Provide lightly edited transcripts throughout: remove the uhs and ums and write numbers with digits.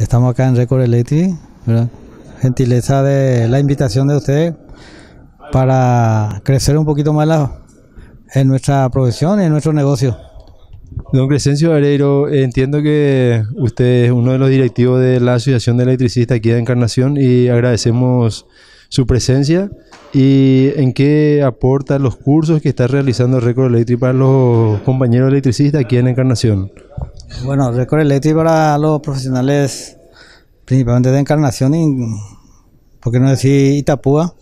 estamos acá en Record Electric, ¿verdad? Gentileza de la invitación de ustedes para crecer un poquito más en nuestra profesión y en nuestro negocio. Don Crescencio Vareiro, entiendo que usted es uno de los directivos de la Asociación de Electricistas aquí de Encarnación y agradecemos su presencia. ¿Y en qué aporta los cursos que está realizando Record Electric para los compañeros electricistas aquí en Encarnación? Bueno, Record Electric para los profesionales principalmente de Encarnación y, por qué no decir, Itapúa,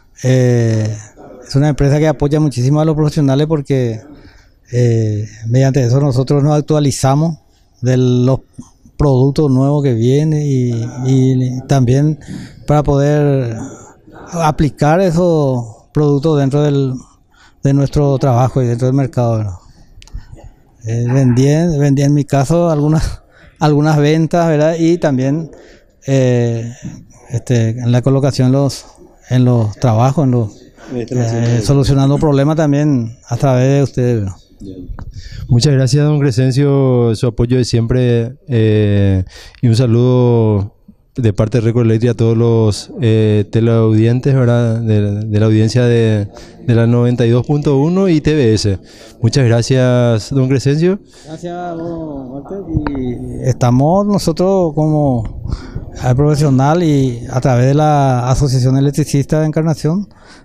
es una empresa que apoya muchísimo a los profesionales porque mediante eso nosotros nos actualizamos de los productos nuevos que vienen y también para poder aplicar esos productos dentro de nuestro trabajo y dentro del mercado, ¿verdad? Vendí en mi caso algunas ventas, ¿verdad? Y también en la colocación en los trabajos, solucionando problemas también a través de ustedes, ¿verdad? Muchas gracias, don Crescencio, su apoyo de siempre, y un saludo de parte de Record Electric a todos los teleaudientes, ¿verdad? De la audiencia de la 92.1 y TBS. Muchas gracias, don Crescencio. Gracias, don Walter. Y estamos nosotros como profesional y a través de la Asociación Electricista de Encarnación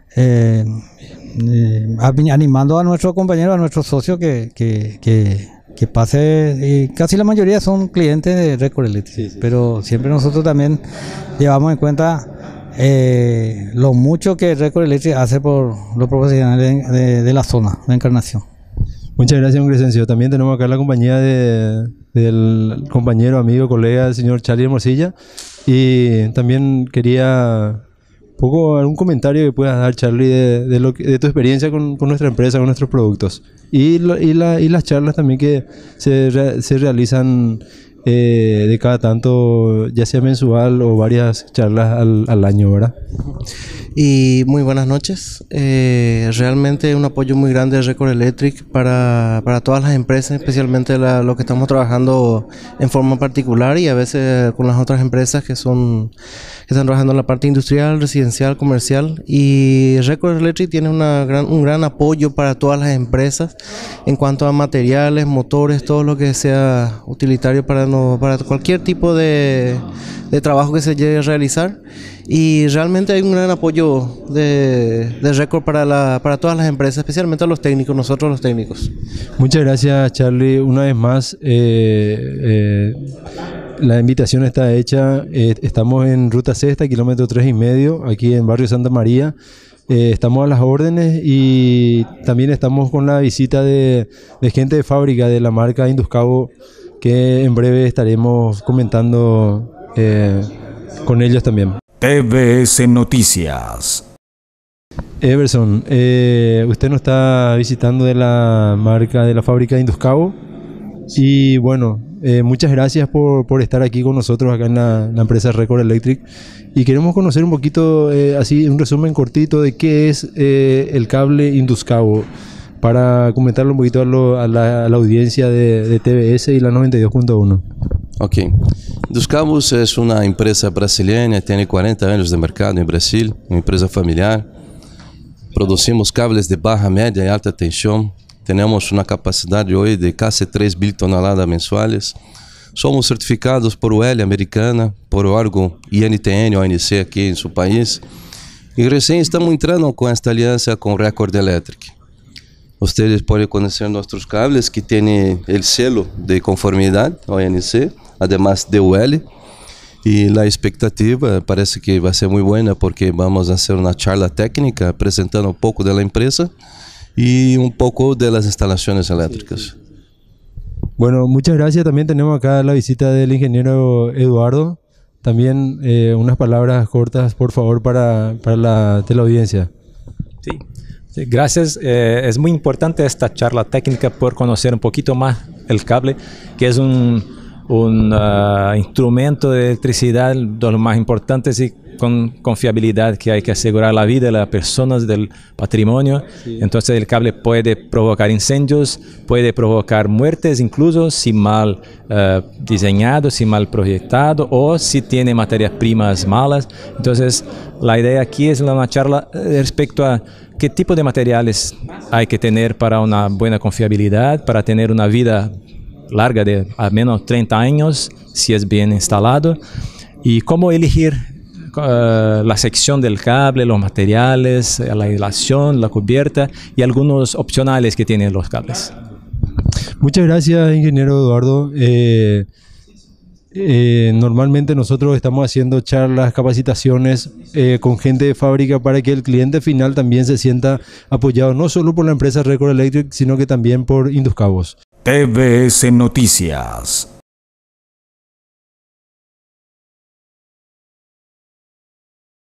animando a nuestros compañeros, a nuestros socios que pase, y casi la mayoría son clientes de Record Electric, sí. Pero siempre nosotros también llevamos en cuenta lo mucho que Record Electric hace por los profesionales de la zona de Encarnación. Muchas gracias, don Crescencio. También tenemos acá la compañía del compañero, amigo, colega, el señor Charlie Hermosilla, y también quería algún comentario que puedas dar, Charlie, de tu experiencia con nuestra empresa, con nuestros productos y las charlas también que se realizan de cada tanto, ya sea mensual o varias charlas al año, ¿verdad? Y muy buenas noches. Realmente un apoyo muy grande de Record Electric para todas las empresas, especialmente lo que estamos trabajando en forma particular y a veces con las otras empresas que están trabajando en la parte industrial, residencial, comercial. Y Record Electric tiene un gran apoyo para todas las empresas en cuanto a materiales, motores, todo lo que sea utilitario para cualquier tipo de trabajo que se llegue a realizar. Y realmente hay un gran apoyo de Record para todas las empresas, especialmente a los técnicos, nosotros los técnicos. Muchas gracias, Charlie. Una vez más, la invitación está hecha. Estamos en Ruta Sexta, kilómetro 3,5, aquí en Barrio Santa María. Estamos a las órdenes y también estamos con la visita de gente de fábrica de la marca Induscabo, que en breve estaremos comentando con ellos también. TBS Noticias. Everson, usted nos está visitando de la marca de la fábrica de Induscabo y bueno, muchas gracias por estar aquí con nosotros acá en la empresa Record Electric, y queremos conocer un poquito, así un resumen cortito de qué es el cable Induscabo, para comentarlo un poquito a la audiencia de TBS y la 92.1. Ok. Induscabos es una empresa brasileña, tiene 40 años de mercado en Brasil, una empresa familiar. Producimos cables de baja, media y alta tensión. Tenemos una capacidad hoy de casi 3.000 toneladas mensuales. Somos certificados por UL Americana, por órgão INTN, ONC aquí en su país. Y recién estamos entrando con esta alianza con Record Electric. Ustedes pueden conocer nuestros cables que tienen el selo de conformidad ONC, además de UL. Y la expectativa parece que va a ser muy buena porque vamos a hacer una charla técnica presentando un poco de la empresa y un poco de las instalaciones eléctricas. Bueno, muchas gracias. También tenemos acá la visita del ingeniero Eduardo. También unas palabras cortas, por favor, para la teleaudiencia. Sí. Gracias. Es muy importante esta charla técnica por conocer un poquito más el cable, que es un un instrumento de electricidad de los más importantes y con confiabilidad, que hay que asegurar la vida de las personas, del patrimonio. Sí. Entonces el cable puede provocar incendios, puede provocar muertes incluso si mal diseñado, si mal proyectado o si tiene materias primas malas. Entonces la idea aquí es una charla respecto a qué tipo de materiales hay que tener para una buena confiabilidad, para tener una vida larga de al menos 30 años, si es bien instalado, y cómo elegir la sección del cable, los materiales, la aislación, la cubierta y algunos opcionales que tienen los cables. Muchas gracias, ingeniero Eduardo. Normalmente nosotros estamos haciendo charlas, capacitaciones con gente de fábrica para que el cliente final también se sienta apoyado, no solo por la empresa Record Electric, sino que también por Induscables. TVS Noticias.